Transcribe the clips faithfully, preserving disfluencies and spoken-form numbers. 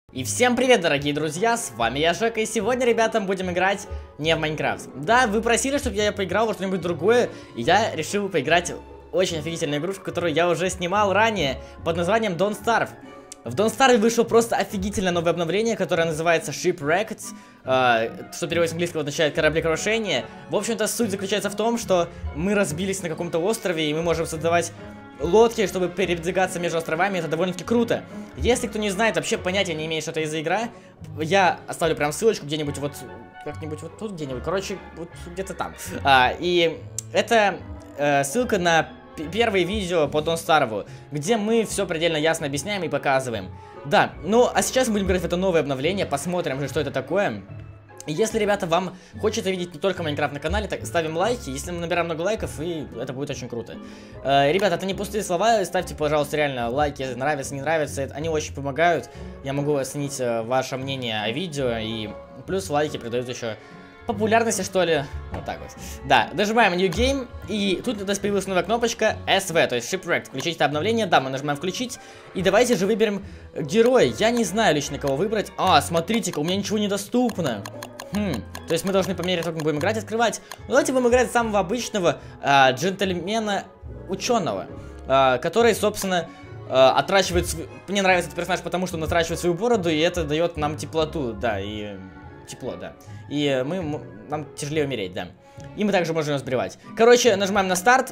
И всем привет, дорогие друзья, с вами я, Жека, и сегодня, ребята, будем играть не в Майнкрафт. Да, вы просили, чтобы я поиграл во что-нибудь другое, и я решил поиграть в очень офигительную игрушку, которую я уже снимал ранее, под названием Don't Starve. В Don't Starve вышло просто офигительное новое обновление, которое называется Shipwrecked, э, что переводится с английского означает кораблекрушение. В общем-то, суть заключается в том, что мы разбились на каком-то острове, и мы можем создавать лодки, чтобы передвигаться между островами. Это довольно-таки круто. Если кто не знает, вообще понятия не имеет, что это за игра, я оставлю прям ссылочку где-нибудь вот, как-нибудь вот тут где-нибудь, короче, вот где-то там. А, и это э, ссылка на первые видео по Don't Starve, где мы все предельно ясно объясняем и показываем. Да, ну а сейчас мы будем играть в это новое обновление, посмотрим же, что это такое. И если, ребята, вам хочется видеть не только Майнкрафт на канале, так ставим лайки. Если мы набираем много лайков, и это будет очень круто. э, Ребята, это не пустые слова. Ставьте, пожалуйста, реально лайки, нравится, не нравится. Это, они очень помогают. Я могу оценить э, ваше мнение о видео. И плюс лайки придают еще популярности, что ли. Вот так вот. Да, нажимаем New Game. И тут у нас появилась новая кнопочка эс ви, то есть Shipwrecked. Включить это обновление. Да, мы нажимаем включить. И давайте же выберем героя. Я не знаю лично, кого выбрать. А, смотрите-ка, у меня ничего недоступно. Хм, то есть мы должны по мере того, как мы будем играть, открывать. Ну, давайте будем играть самого обычного э, джентльмена-ученого, э, который, собственно, э, отращивает... Св... Мне нравится этот персонаж, потому что он отращивает свою бороду, и это дает нам теплоту, да, и... Тепло, да. И мы... Нам тяжелее умереть, да. И мы также можем его сбривать. Короче, нажимаем на старт.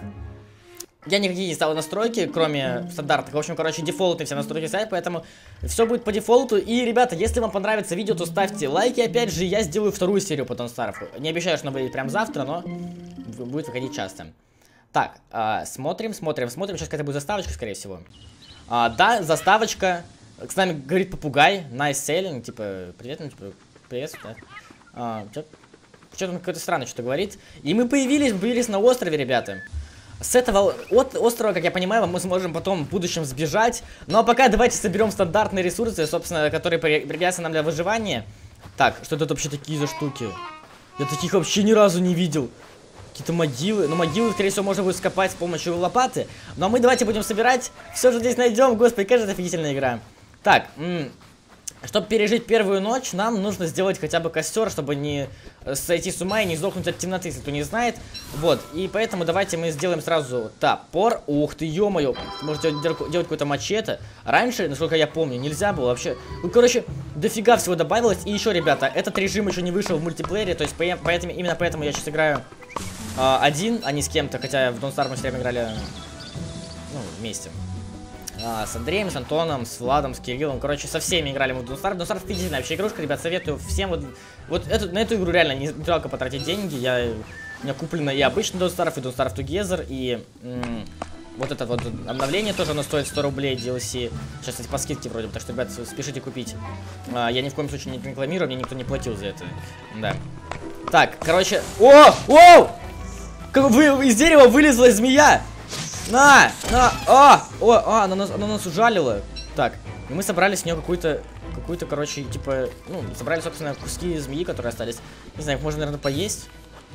Я никакие не ставил настройки, кроме стандартных. В общем, короче, дефолтные все настройки ставят, поэтому все будет по дефолту. И, ребята, если вам понравится видео, то ставьте лайки. Опять же, я сделаю вторую серию по Don't Starve. Не обещаю, что она будет прям завтра, но будет выходить часто. Так, а, смотрим, смотрим, смотрим. Сейчас какая-то будет заставочка, скорее всего. А, да, заставочка. С нами говорит попугай. Nice sailing, типа, привет, ну, типа, привет, да. А, что-то он какой-то странный что-то говорит. И мы появились, мы появились на острове, ребята. С этого от острова, как я понимаю, мы сможем потом в будущем сбежать. Ну а пока давайте соберем стандартные ресурсы, собственно, которые пригодятся нам для выживания. Так, что это вообще такие за штуки? Я таких вообще ни разу не видел. Какие-то могилы. Ну, могилы, скорее всего, можно будет скопать с помощью лопаты. Но мы давайте будем собирать. Все же здесь найдем. Господи, какая же это офигительная игра. Так, чтобы пережить первую ночь, нам нужно сделать хотя бы костер, чтобы не сойти с ума и не сдохнуть от темноты, если кто не знает. Вот, и поэтому давайте мы сделаем сразу топор. Ух ты, ё-моё, можете делать, делать какое-то мачете. Раньше, насколько я помню, нельзя было вообще. Ну, короче, дофига всего добавилось. И еще, ребята, этот режим еще не вышел в мультиплеере, то есть поэтому, именно поэтому я сейчас играю э, один, а не с кем-то, хотя в Don't Starve мы все время играли, ну, вместе. А, с Андреем, с Антоном, с Владом, с Кириллом. Короче, со всеми играли мы в Don't Starve. Don't Starve офигительная вообще игрушка, ребят, советую всем. Вот, вот эту, на эту игру реально не, не жалко потратить деньги. Я, у меня куплено и обычный Don't Starve, и Don't Starve Together, и вот это вот обновление тоже, оно стоит сто рублей ди эл си. Сейчас, кстати, по скидке вроде бы, так что, ребят, спешите купить. А, я ни в коем случае не рекламирую, мне никто не платил за это. Да. Так, короче... О! О! Как вы, из дерева вылезла змея! На! На! А! О! А! Она нас, она нас ужалила. Так, и мы собрали с нее какую-то, какую-то, короче, типа, ну, собрали, собственно, куски змеи, которые остались. Не знаю, их можно, наверное, поесть.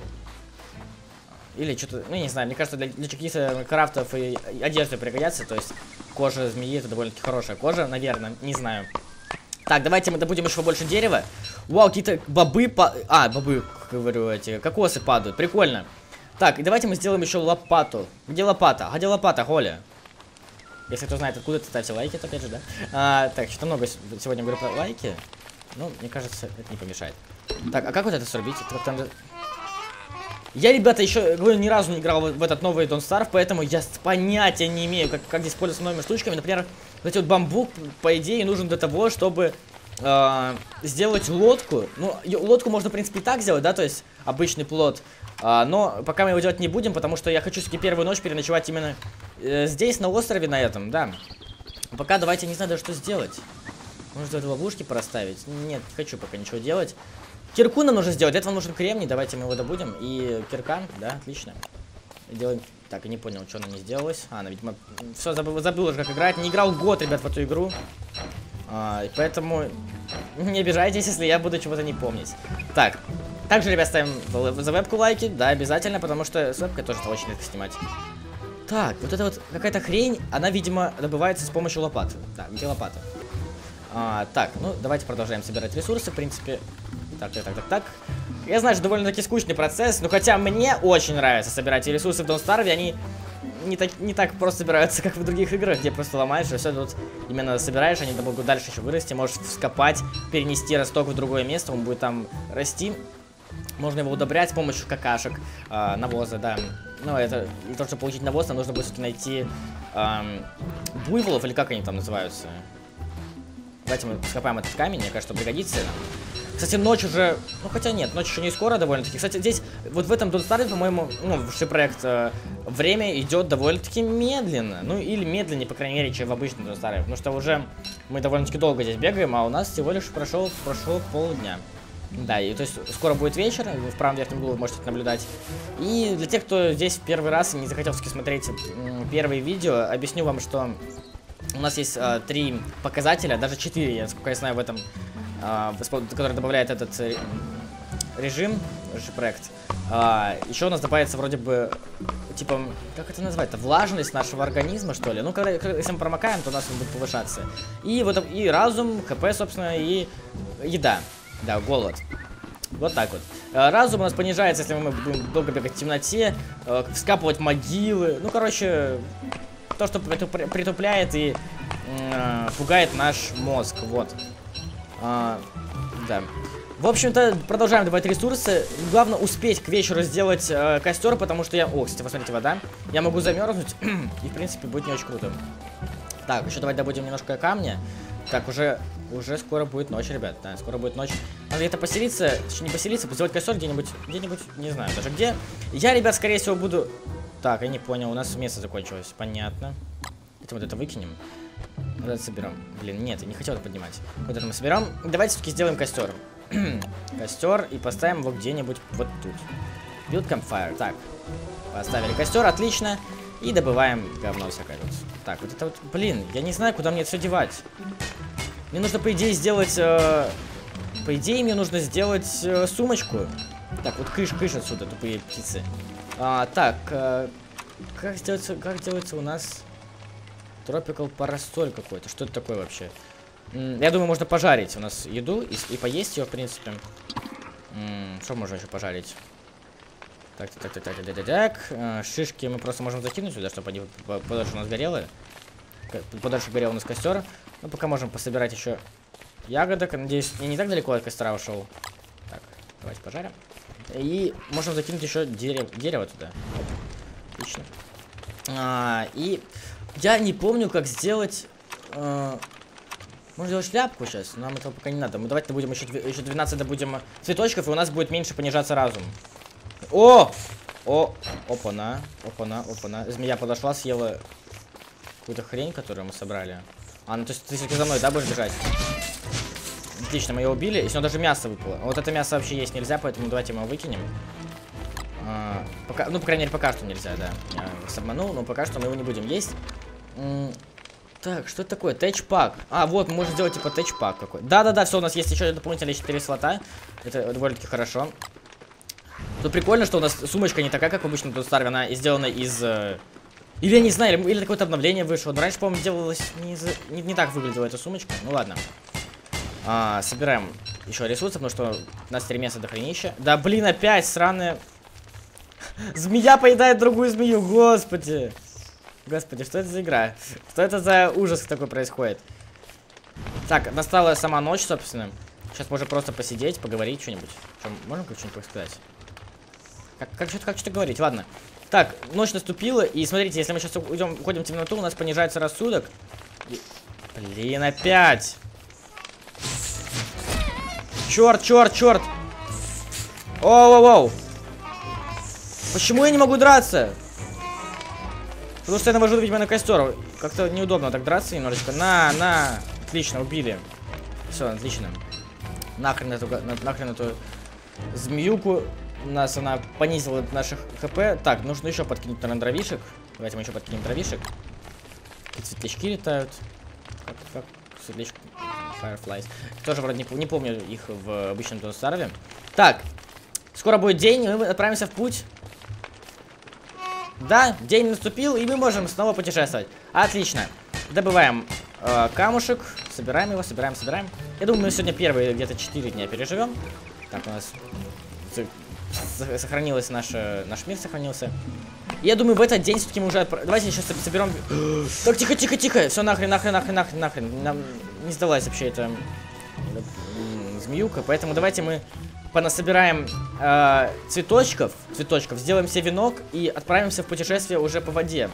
Или что-то, ну, не знаю, мне кажется, для, для каких-то крафтов и одежды пригодятся. То есть, кожа змеи, это довольно-таки хорошая кожа, наверное, не знаю. Так, давайте мы добудем еще больше дерева. Вау, какие-то бобы, па... а, бобы, говорю, эти, кокосы падают, прикольно. Так, и давайте мы сделаем еще лопату. Где лопата? А где лопата, Холя? Если кто знает, откуда, то ставьте лайки, то опять же, да? А, так, что-то много сегодня говорю про лайки. Ну, мне кажется, это не помешает. Так, а как вот это срубить? Это там... Я, ребята, еще, говорю, ни разу не играл в, в этот новый Don't Starve, поэтому я понятия не имею, как, как здесь пользоваться новыми штучками. Например, вот эти вот бамбук, по идее, нужен для того, чтобы э, сделать лодку. Ну, лодку можно, в принципе, и так сделать, да, то есть обычный плот. А, но пока мы его делать не будем, потому что я хочу все-таки первую ночь переночевать именно э, здесь, на острове, на этом, да. Пока давайте, не знаю даже, что сделать. Может, даже ловушки проставить? Нет, не хочу пока ничего делать. Кирку нам нужно сделать, для этого нужен кремний, давайте мы его добудем. И кирка, да, отлично. Делаем... Так, я не понял, что она не сделалась. А, она, видимо, все, забыл, забыл уже, как играть. Не играл год, ребят, в эту игру. А, и поэтому не обижайтесь, если я буду чего-то не помнить. Так. Также, ребят, ставим за вебку лайки, да, обязательно, потому что с вебкой тоже очень редко снимать. Так, вот эта вот какая-то хрень, она, видимо, добывается с помощью лопаты. Так, где лопата? А, так, ну давайте продолжаем собирать ресурсы, в принципе. Так, так, так, так, так. Я знаю, что довольно-таки скучный процесс, но хотя мне очень нравится собирать ресурсы в Don't Starve, они не так, не так просто собираются, как в других играх, где просто ломаешь, и все тут именно собираешь, они могут дальше еще вырасти, можешь вскопать, перенести росток в другое место, он будет там расти. Можно его удобрять с помощью какашек, э, навоза, да. Но это, для того, чтобы получить навоз, нам нужно будет все-таки найти э, буйволов, или как они там называются. Давайте мы скопаем этот камень, мне кажется, что пригодится нам. Кстати, ночь уже... Ну, хотя нет, ночь еще не скоро довольно-таки. Кстати, здесь, вот в этом Don't Starve, по-моему, ну, в Shipwrecked э, время идет довольно-таки медленно. Ну, или медленнее, по крайней мере, чем в обычном Don't Starve. Потому что уже мы довольно-таки долго здесь бегаем, а у нас всего лишь прошел, прошло полдня. Да, и то есть скоро будет вечер, в правом верхнем углу вы можете наблюдать. И для тех, кто здесь в первый раз и не захотел смотреть первые видео, объясню вам, что у нас есть э, три показателя, даже четыре, я, насколько я знаю, в этом, э, который добавляет этот э, режим, Shipwrecked. Э, еще у нас добавится вроде бы, типа, как это назвать-то, влажность нашего организма, что ли. Ну, когда, если мы промокаем, то у нас он будет повышаться. И вот и разум, хп, собственно, и еда. Да, голод. Вот так вот. Разум у нас понижается, если мы будем долго бегать в темноте, э, вскапывать могилы. Ну, короче, то, что притупляет и э, пугает наш мозг. Вот. А, да. В общем-то, продолжаем добавить ресурсы. Главное успеть к вечеру сделать э, костер, потому что я... О, кстати, посмотрите, вода. Я могу замерзнуть, и, в принципе, будет не очень круто. Так, еще давайте добудем немножко камня. Так, уже... Уже скоро будет ночь, ребят, да, скоро будет ночь. Надо где-то поселиться, точнее не поселиться, сделать костер где-нибудь, где-нибудь, не знаю даже где. Я, ребят, скорее всего буду... Так, я не понял, у нас место закончилось, понятно. Это вот это выкинем. Вот это соберем. Блин, нет, я не хотел это поднимать. Вот это мы соберем. Давайте все-таки сделаем костер. Костер и поставим его где-нибудь вот тут. Build campfire, так. Поставили костер, отлично. И добываем говно всякое тут. Так, вот это вот, блин, я не знаю, куда мне это все девать. Мне нужно, по идее, сделать... Э, по идее, мне нужно сделать э, сумочку. Так, вот кыш, кыш отсюда, тупые птицы. А, так, э, как сделается, как делается у нас Tropical Parasol какой-то? Что это такое вообще? М, я думаю, можно пожарить у нас еду и, и поесть ее, в принципе. М, что можно еще пожарить? Так, так, так, так, так, так, так. Э, шишки мы просто можем закинуть сюда, чтобы они подольше у нас горели. Подальше горел у нас костер. Ну, пока можем пособирать еще ягодок. Надеюсь, я не так далеко от костра ушел. Так, давайте пожарим. И можем закинуть еще дерево, дерево туда. Отлично. А, и я не помню, как сделать... А, можно сделать шляпку сейчас, но нам этого пока не надо. Мы давайте будем еще, еще двенадцать добудем цветочков, и у нас будет меньше понижаться разум. О! О! Опа-на, опа-на, опа-на. Змея подошла, съела какую-то хрень, которую мы собрали. А, ну то есть ты все-таки за мной, да, будешь бежать? Отлично, мы ее убили, и с него даже мясо выпало. Вот это мясо вообще есть нельзя, поэтому давайте мы его выкинем. А, пока, ну, по крайней мере, пока что нельзя, да. Я вас обманул, но пока что мы его не будем есть. М так, что это такое? Тэч-пак. А, вот, мы можем сделать типа тэч-пак какой. Да-да-да, все, у нас есть еще дополнительные четыре слота. Это довольно-таки хорошо. Тут прикольно, что у нас сумочка не такая, как в обычном Don't Starve, она сделана из... Или я не знаю, или, или какое-то обновление вышло. Но раньше, по-моему, делалось не, из... не, не так выглядела эта сумочка. Ну ладно. А, собираем еще ресурсы, потому что у нас три места до хранища. Да блин, опять сраная... Змея поедает другую змею, господи. Господи, что это за игра? Что это за ужас такой происходит? Так, настала сама ночь, собственно. Сейчас можно просто посидеть, поговорить что-нибудь. Можем что-нибудь сказать? Как, как что-то как что говорить? Ладно. Так, ночь наступила, и смотрите, если мы сейчас уйдем, уходим в темноту, у нас понижается рассудок. И... Блин, опять! Черт, черт, черт! Оу-оу-оу! Почему я не могу драться? Потому что я навожу, видимо, на костер. Как-то неудобно так драться немножечко. На, на! Отлично, убили. Все, отлично. Нахрен эту, нахрен эту змеюку. У нас она понизила наших хп. Так, нужно еще подкинуть, наверное, дровишек. Давайте мы еще подкинем дровишек. Какие светлячки летают. Как, как светлячки? Fireflies. Тоже вроде не, не помню их в обычном Don't Starve. Так, скоро будет день, и мы отправимся в путь. Да, день наступил, и мы можем снова путешествовать. Отлично. Добываем э, камушек. Собираем его, собираем, собираем. Я думаю, мы сегодня первые где-то четыре дня переживем. Так, у нас сохранилось наше, наш мир сохранился. Я думаю, в этот день все-таки мы уже... Отпра... Давайте сейчас соберем... Так, тихо, тихо, тихо. Все, нахрен, нахрен, нахрен, нахрен, нахрен. Нам не сдалась вообще эта змеюка. Поэтому давайте мы понасобираем э, цветочков, цветочков, сделаем себе венок и отправимся в путешествие уже по воде.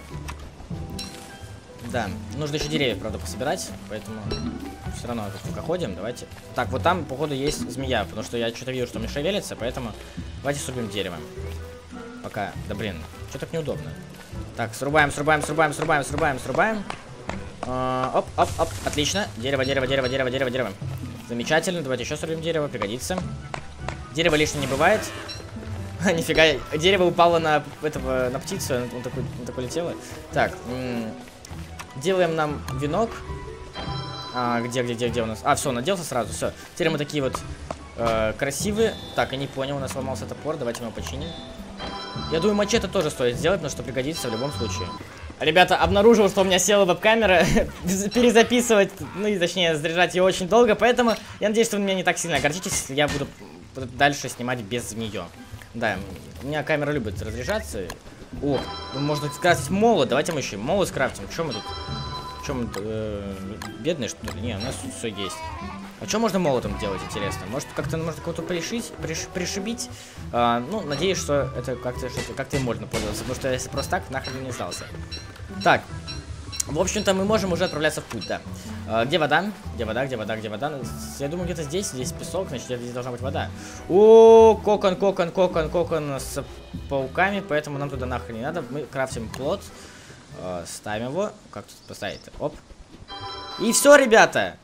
Да, нужно еще деревья, правда, пособирать, поэтому все равно тут пока ходим, давайте. Так, вот там, походу, есть змея, потому что я что-то вижу, что мне шевелится, поэтому давайте срубим дерево. Пока, да блин, что так неудобно. Так, срубаем, срубаем, срубаем, срубаем, срубаем, срубаем. А, оп, оп, оп, отлично. Дерево, дерево, дерево, дерево, дерево, дерево. Замечательно, давайте еще срубим дерево, пригодится. Дерево лишнее не бывает. Нифига, дерево упало на этого, на птицу, он такой, он такой летело. Так, делаем нам венок. А, где, где, где, где у нас? А, все, наделся сразу, все. Теперь мы такие вот э, красивые. Так, я не понял, у нас сломался топор, давайте мы его починим. Я думаю, мачете тоже стоит сделать, но что пригодится в любом случае. Ребята, обнаружил, что у меня села веб-камера. Перезаписывать, ну и точнее, заряжать ее очень долго, поэтому я надеюсь, что вы меня не так сильно огорчитесь, если я буду дальше снимать без нее. Да, у меня камера любит разряжаться. О, можно скрафтить молот. Давайте мы еще молот скрафтим. Что мы тут? Что мы э, бедные, что ли? Не, у нас тут все есть. А что можно молотом делать, интересно? Может, как-то можно кого-то пришить, приш, пришибить? А, ну, надеюсь, что это как-то как-то и можно пользоваться. Потому что если просто так, нахрен не сдался. Так. В общем-то, мы можем уже отправляться в путь, да. А, где вода? Где вода, где вода, где вода? Я думаю, где-то здесь, здесь песок, значит, здесь должна быть вода. О, кокон, кокон, кокон, кокон с пауками, поэтому нам туда нахрен не надо. Мы крафтим плот, а, ставим его. Как тут поставить-то? Оп. И все, ребята.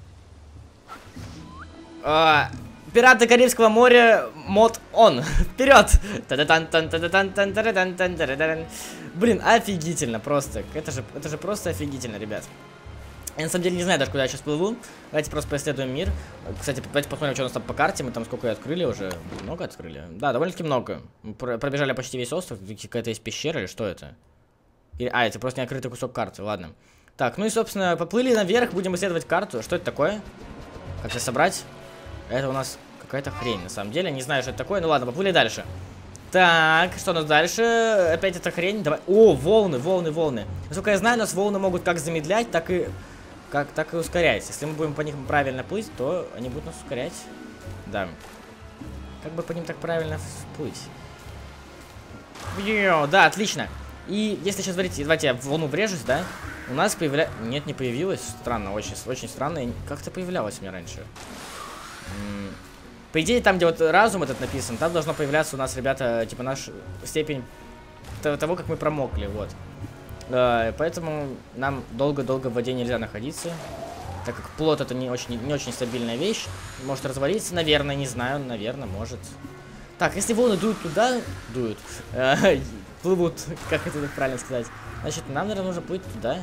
А, Пираты Карибского моря мод он. Вперед! Блин, офигительно просто. Это же, это же просто офигительно, ребят. Я на самом деле не знаю даже, куда я сейчас плыву. Давайте просто поисследуем мир. Кстати, давайте посмотрим, что у нас там по карте. Мы там сколько открыли уже. Много открыли? Да, довольно-таки много. Мы пробежали почти весь остров. Какая-то есть пещера или что это? Или, а, это просто не открытый кусок карты. Ладно. Так, ну и, собственно, поплыли наверх. Будем исследовать карту. Что это такое? Как все собрать? Это у нас какая-то хрень, на самом деле. Не знаю, что это такое. Ну ладно, поплыли дальше. Так, что у нас дальше? Опять эта хрень. Давай. О, волны, волны, волны. Насколько я знаю, у нас волны могут как замедлять, так и как так и ускорять. Если мы будем по ним правильно плыть, то они будут нас ускорять. Да. Как бы по ним так правильно плыть? Йо, да, отлично. И если сейчас, смотрите, давайте я в волну врежусь, да? У нас появляется... Нет, не появилось. Странно, очень, очень странно. Как-то появлялось у меня раньше. По идее, там, где вот разум этот написан, там должно появляться у нас, ребята, типа, наш степень того, как мы промокли, вот. Поэтому нам долго-долго в воде нельзя находиться, так как плот это не очень, не очень стабильная вещь. Может развалиться, наверное, не знаю, наверное, может. Так, если волны дуют туда, дуют, плывут, как это правильно сказать, значит, нам, наверное, нужно плыть туда.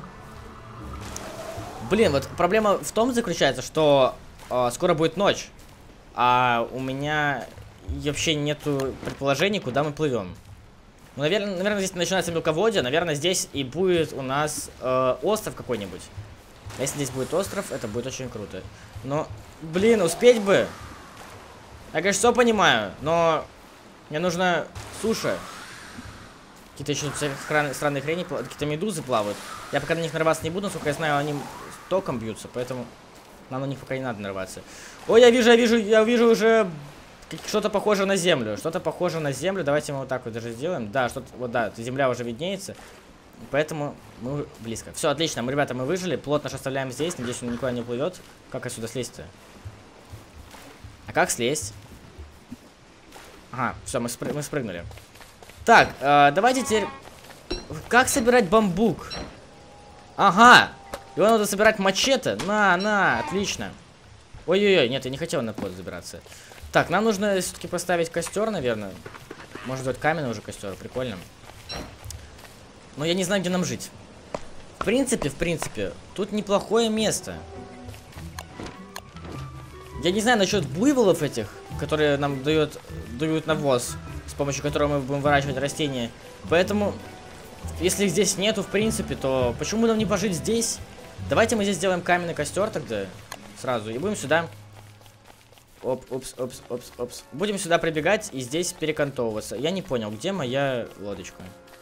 Блин, вот проблема в том заключается, что э, скоро будет ночь, а у меня вообще нету предположений, куда мы плывем. Ну, наверное, наверное, здесь начинается мелководье, наверное, здесь и будет у нас э, остров какой-нибудь. А если здесь будет остров, это будет очень круто. Но, блин, успеть бы. Я, конечно, все понимаю, но мне нужна суша. Какие-то еще странные хрени, какие-то медузы плавают. Я пока на них нарваться не буду, насколько я знаю, они током бьются, поэтому нам на них пока не надо нарваться. Ой, я вижу, я вижу, я вижу уже что-то похоже на землю. Что-то похоже на землю. Давайте мы вот так вот даже сделаем. Да, что-то, вот да, земля уже виднеется. Поэтому мы близко. Все, отлично, мы, ребята, мы выжили. Плот наш оставляем здесь. Надеюсь, он никуда не плывет. Как отсюда слезть-то? А как слезть? Ага, все, мы, спры мы спрыгнули. Так, э, давайте теперь... Как собирать бамбук? Ага! Его надо собирать мачете. На, на, отлично. Ой-ой-ой, нет, я не хотел на плот забираться. Так, нам нужно все-таки поставить костер, наверное. Может быть, каменный уже костер, прикольно. Но я не знаю, где нам жить. В принципе, в принципе, тут неплохое место. Я не знаю насчет буйволов этих, которые нам дают, дают навоз, с помощью которого мы будем выращивать растения. Поэтому, если их здесь нету, в принципе, то почему нам не пожить здесь? Давайте мы здесь сделаем каменный костер тогда. Сразу. И будем сюда... Оп, опс, опс, опс, опс. Будем сюда прибегать и здесь перекантовываться. Я не понял, где моя лодочка?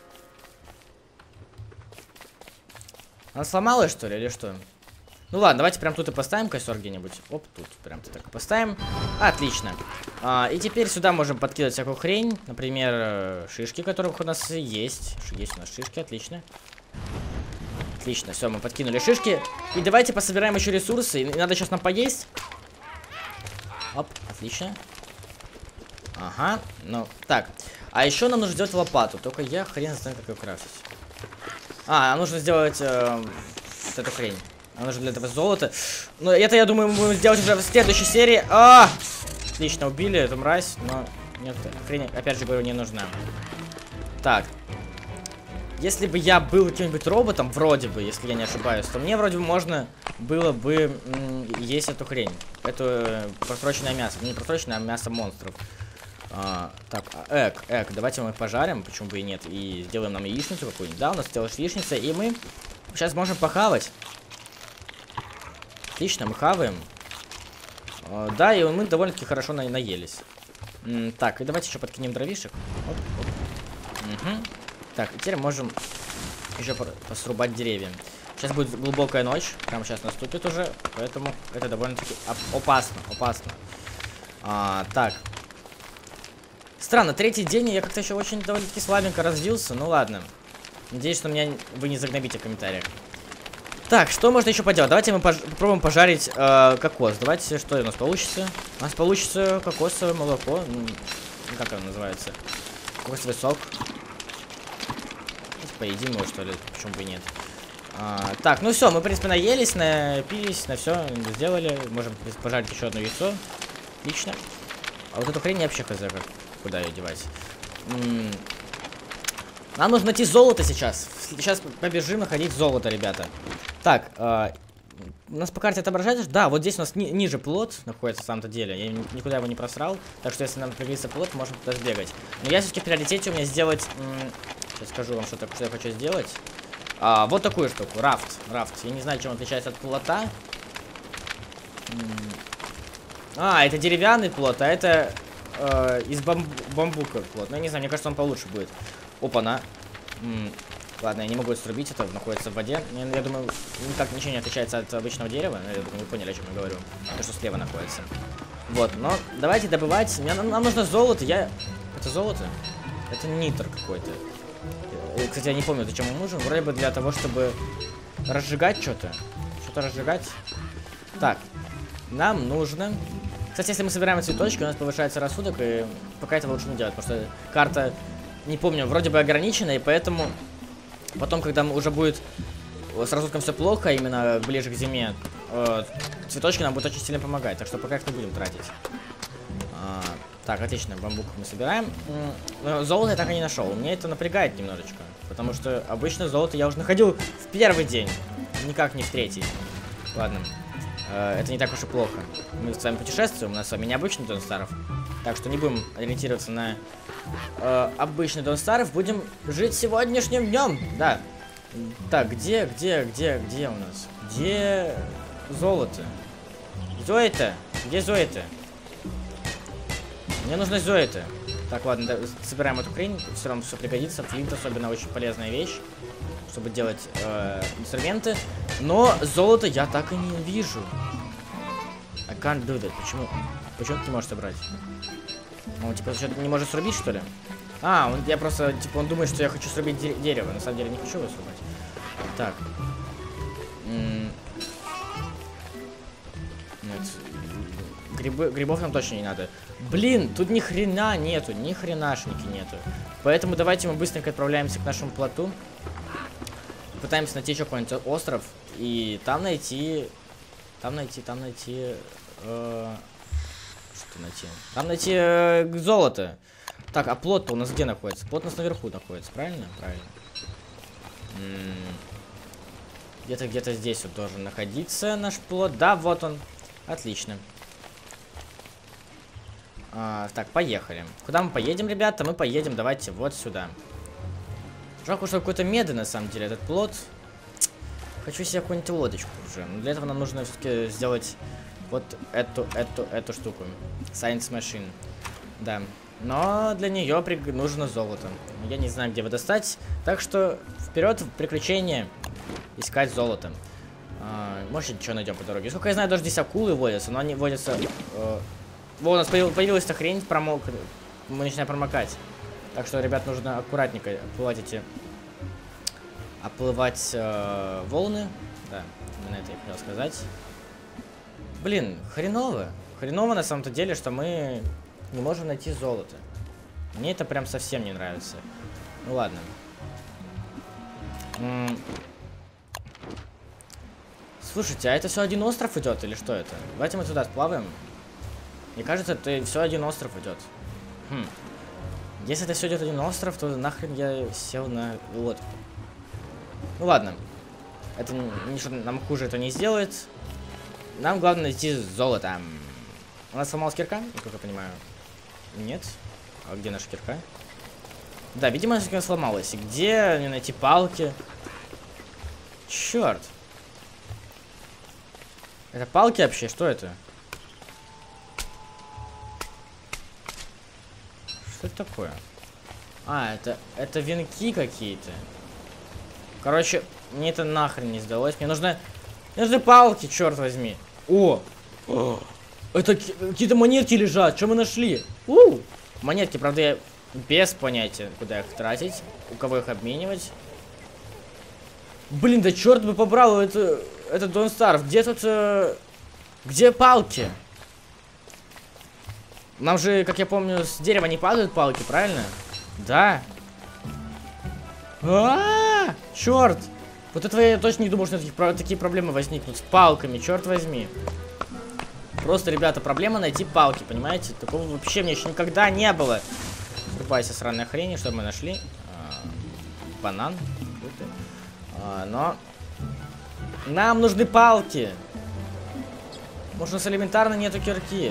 Она сломалась, что ли, или что? Ну ладно, давайте прям тут и поставим костер где-нибудь. Оп, тут прям так и поставим. Отлично. А, и теперь сюда можем подкидывать всякую хрень. Например, шишки, которых у нас есть. Есть у нас шишки, отлично. Отлично, все, мы подкинули шишки. И давайте пособираем еще ресурсы. И надо сейчас нам поесть. Оп, отлично. Ага, ну, так. А еще нам нужно сделать лопату. Только я хрен знаю, как ее крафтить. А, нужно сделать э, вот эту хрень. Нам нужно для этого золото. Но это, я думаю, мы будем сделать уже в следующей серии. А! Отлично, убили эту мразь. Но нет, хрень, опять же говорю, не нужна. Так. Если бы я был каким-нибудь роботом, вроде бы, если я не ошибаюсь, то мне вроде бы можно было бы есть эту хрень. Это просроченное мясо. Не просроченное, а мясо монстров. А, так, эк, эк, давайте мы пожарим, почему бы и нет. И сделаем нам яичницу какую-нибудь. Да, у нас сделаешь яичница, и мы сейчас можем похавать. Отлично, мы хаваем. А, да, и мы довольно-таки хорошо на наелись. М так, и давайте еще подкинем дровишек. Оп, оп. Угу. Так, и теперь можем еще посрубать деревья. Сейчас будет глубокая ночь, прямо сейчас наступит уже, поэтому это довольно-таки опасно, опасно. А, так. Странно, третий день, я как-то еще очень довольно-таки слабенько развился, ну ладно. Надеюсь, что меня вы не загнобите в комментариях. Так, что можно еще поделать? Давайте мы пож попробуем пожарить э, кокос. Давайте, что у нас получится? У нас получится кокосовое молоко. Как оно называется? Кокосовый сок. Поедим его, что ли? Почему бы и нет? А, так, ну все, мы, в принципе, наелись, напились, на все сделали. Можем, в принципе, пожарить еще одно яйцо. Отлично. А вот эту хрень я вообще хз, как, куда ее девать. М -м Нам нужно найти золото сейчас. Сейчас побежим находить золото, ребята. Так, э у нас по карте отображается? Да, вот здесь у нас ни ниже плот находится, на самом-то деле. Я никуда его не просрал. Так что, если нам пригодится плот, можем туда сбегать. Но я все-таки в приоритете у меня сделать... Сейчас скажу вам, что, что я хочу сделать. А, вот такую штуку. Рафт. Рафт. Я не знаю, чем он отличается от плота. А, это деревянный плот, а это э, из бамб бамбука плот. Ну, я не знаю, мне кажется, он получше будет. Опа-на. Ладно, я не могу срубить, это находится в воде. Я, я думаю, никак ничего не отличается от обычного дерева. Я думаю, вы поняли, о чем я говорю. То, что слева находится. Вот, но давайте добывать. Мне, нам, нам нужно золото. Я... Это золото? Это нитр какой-то. Кстати, я не помню, зачем он нужен. Вроде бы для того, чтобы разжигать что-то. Что-то разжигать. Так, нам нужно... Кстати, если мы собираем цветочки, у нас повышается рассудок, и пока этого лучше не делать, потому что карта, не помню, вроде бы ограничена, и поэтому потом, когда уже будет с рассудком все плохо, именно ближе к зиме, цветочки нам будут очень сильно помогать, так что пока их не будем тратить. А, так, отлично, бамбук мы собираем. Но золото я так и не нашел. Мне это напрягает немножечко, потому что обычно золото я уже находил в первый день, никак не в третий. Ладно, э, это не так уж и плохо. Мы с вами путешествуем, у нас с вами необычный Дон Старов, так что не будем ориентироваться на э, обычный Дон Старов, будем жить сегодняшним днем. Да. Так, где, где, где, где у нас? Где золото? Зоэта? Где Зоэта? Мне нужно Зоэта. Так, ладно, да, собираем эту хрень. Все равно все пригодится. Флинт особенно очень полезная вещь, чтобы делать э, инструменты. Но золото я так и не вижу. I can't do that. Почему? Почему ты не можешь собрать? Он типа что-то не может срубить, что ли? А, он, я просто, типа, он думает, что я хочу срубить де дерево. На самом деле не хочу его срубать. Так. М Нет. Грибы, грибов нам точно не надо. Блин, тут ни хрена нету, ни хренашники нету. Поэтому давайте мы быстренько отправляемся к нашему плоту. Пытаемся найти еще какой-нибудь остров. И там найти... Там найти, там найти... Э, что найти? Там найти э, золото. Так, а плот-то у нас где находится? Плот у нас наверху находится, правильно? Правильно. Где-то, где-то здесь вот должен находиться наш плот. Да, вот он. Отлично. А, так, поехали. Куда мы поедем, ребята? Мы поедем, давайте, вот сюда. Жалко, что какой-то медный, на самом деле, этот плот. Хочу себе какую-нибудь лодочку уже. Но для этого нам нужно все-таки сделать вот эту, эту, эту штуку. Science Machine. Да. Но для нее нужно золото. Я не знаю, где его достать. Так что вперед в приключения искать золото. А, может, что найдем по дороге. Сколько я знаю, даже здесь акулы водятся, но они водятся... Э, вот у нас появилась эта хрень, промок... мы начинаем промокать. Так что, ребят, нужно аккуратненько оплывать эти... Оплывать э, волны. Да, именно это я хотел сказать. Блин, хреново. Хреново на самом-то деле, что мы не можем найти золото. Мне это прям совсем не нравится. Ну ладно. М -м Слушайте, а это все один остров идет или что это? Давайте мы туда сплаваем. Мне кажется, это все один остров идет. Хм. Если это все идет один остров, то нахрен я сел на лодку. Ну ладно. Это ничего нам хуже это не сделает. Нам главное найти золото. У нас сломалась кирка, как я понимаю. Нет. А где наша кирка? Да, видимо, она сломалась. И где мне найти палки? Черт. Это палки вообще? Что это? Что это такое? А, это, это венки какие-то. Короче, мне это нахрен не сдалось. Мне нужно... Мне нужны палки, черт возьми. О! О! Это какие-то монетки лежат. Что мы нашли? У! Монетки, правда, я без понятия, куда их тратить. У кого их обменивать. Блин, да черт бы побрал это... Это Don't Starve. Где тут... Э... Где палки? Нам же, как я помню, с дерева не падают палки, правильно? Да. А-а-а! Черт! Вот этого я точно не думал, что таких, такие проблемы возникнут с палками, черт возьми. Просто, ребята, проблема найти палки, понимаете? Такого вообще мне еще никогда не было. Врубайся, сраная хрень, что мы нашли. А, банан. А, но... Нам нужны палки. Может, у нас элементарно нету кирки.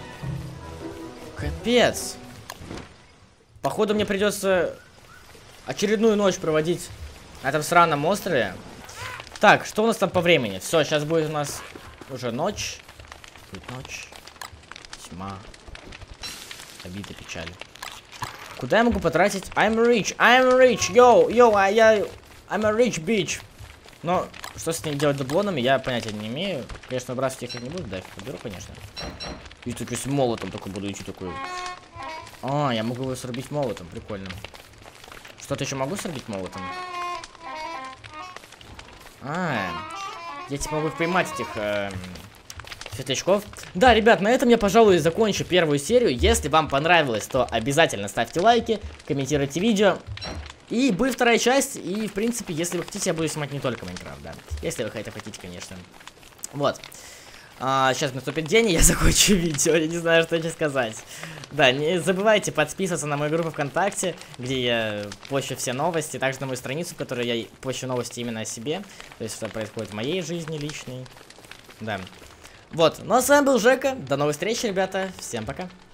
Капец. Походу, мне придется очередную ночь проводить на этом сраном острове. Так, что у нас там по времени? Все, сейчас будет у нас уже ночь. Будет ночь. Тьма. Обида, печаль. Куда я могу потратить? I'm rich, I'm rich, yo, yo, I, I, I'm a rich bitch. Но что с ними делать дублонами, я понятия не имею. Конечно, выбрасывать их я не буду, да, их поберу, конечно. И тут с молотом только буду идти такой. А, я могу его срубить молотом, прикольно. Что-то еще могу срубить молотом? А, я типа могу поймать этих э, светлячков. Да, ребят, на этом я, пожалуй, закончу первую серию. Если вам понравилось, то обязательно ставьте лайки, комментируйте видео. И будет вторая часть, и, в принципе, если вы хотите, я буду снимать не только Майнкрафт, да. Если вы это хотите, конечно. Вот. А, сейчас наступит день, и я закончу видео, я не знаю, что еще сказать. Да, не забывайте подписываться на мою группу ВКонтакте, где я пощу все новости, также на мою страницу, в которой я пощу новости именно о себе. То есть, что происходит в моей жизни личной. Да. Вот, ну а с вами был Жека, до новых встреч, ребята, всем пока.